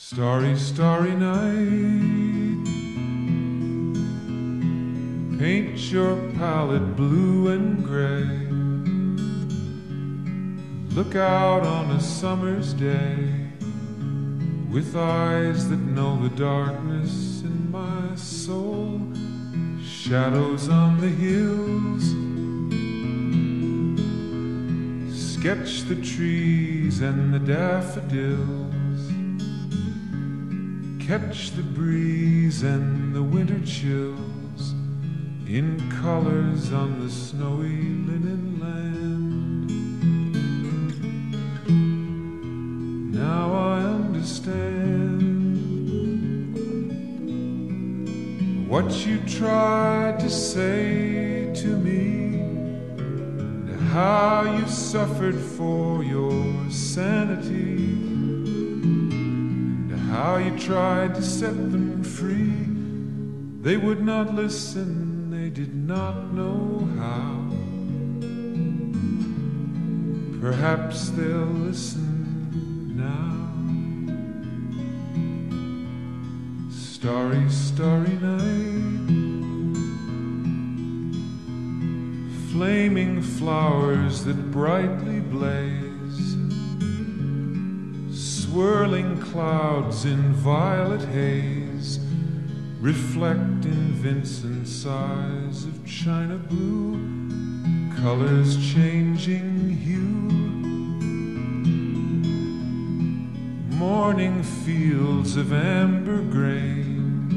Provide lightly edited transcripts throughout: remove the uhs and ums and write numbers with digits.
Starry, starry night, paint your palette blue and gray. Look out on a summer's day with eyes that know the darkness in my soul. Shadows on the hills, sketch the trees and the daffodils. Catch the breeze and the winter chills in colors on the snowy linen land. Now I understand what you tried to say to me, and how you suffered for your sanity, how you tried to set them free. They would not listen, they did not know how. Perhaps they'll listen now. Starry, starry night, flaming flowers that brightly blaze, swirling clouds in violet haze, reflect in Vincent's eyes of china blue, colors changing hue. Morning fields of amber grain,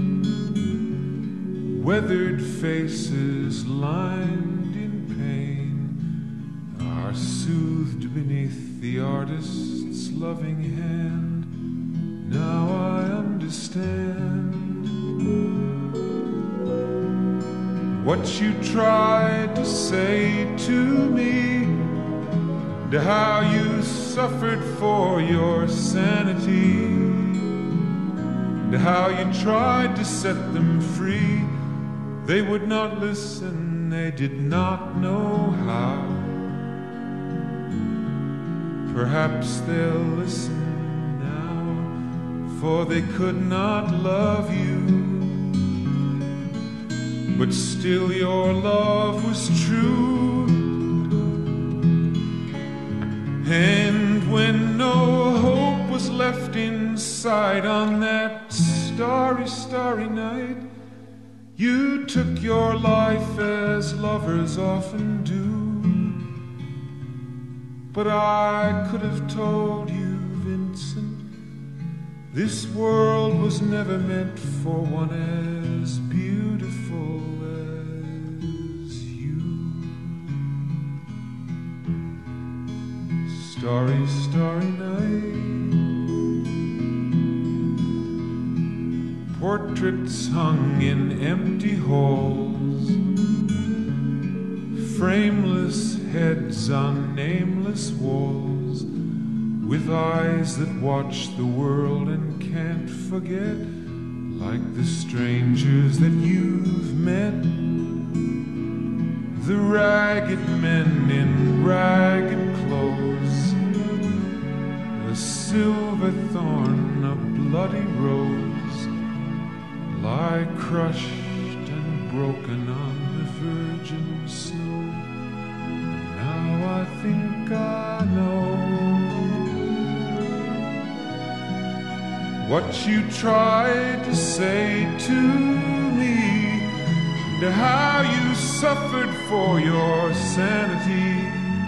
weathered faces lined in pain, are soothed beneath the artist's loving hand. Now I understand what you tried to say to me, and how you suffered for your sanity, and how you tried to set them free. They would not listen, they did not know how. Perhaps they'll listen now, for they could not love you, but still your love was true. And when no hope was left inside on that starry, starry night, you took your life as lovers often do. But I could have told you, Vincent, this world was never meant for one as beautiful as you. Starry, starry night, portraits hung in empty halls, frameless heads on nameless walls, with eyes that watch the world and can't forget, like the strangers that you've met, the ragged men in ragged clothes, a silver thorn, a bloody rose, lie crushed and broken on the virgin snow. Now I think I know what you tried to say to me, and how you suffered for your sanity,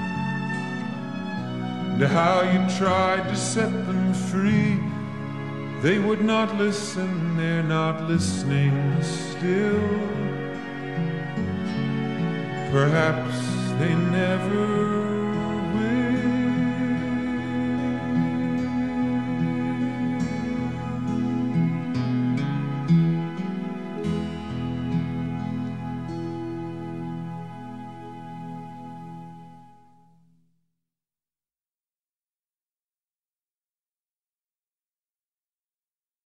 and how you tried to set them free. They would not listen, they're not listening still. Perhaps they never